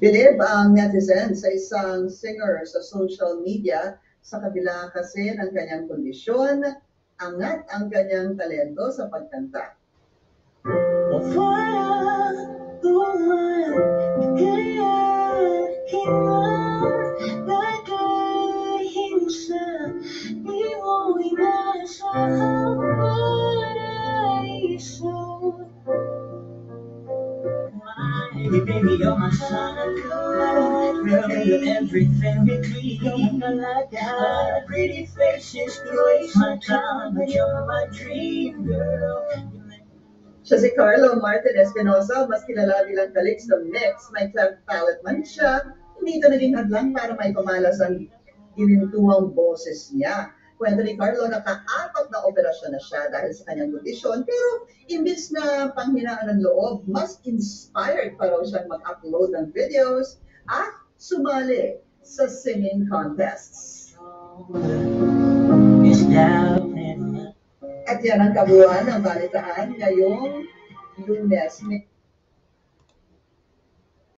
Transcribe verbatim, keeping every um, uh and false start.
Bilib ang netizen sa isang singer sa social media sa kabila kasi ng kanyang kondisyon, angat ang kanyang talento sa pagkanta. Hey baby, you're my sun, girl, you're everything between. Like a pretty face, just waste my time, but you're my dream, girl. Siya si Carlo Martin Espinosa, mas kilala bilang CalyxtoMix. May cleft palate man siya, hindi ito naging hadlang para may pamalas ang ginintuang boses niya. Kwento ni Carlo, naka-apat na operasyon na siya dahil sa kanyang kondisyon, pero imbis na panghinaan ng loob, mas inspired pa raw siyang mag-upload ng videos at sumali sa singing contests. At yan ang kabuuan ng balitaan ngayong Lunes.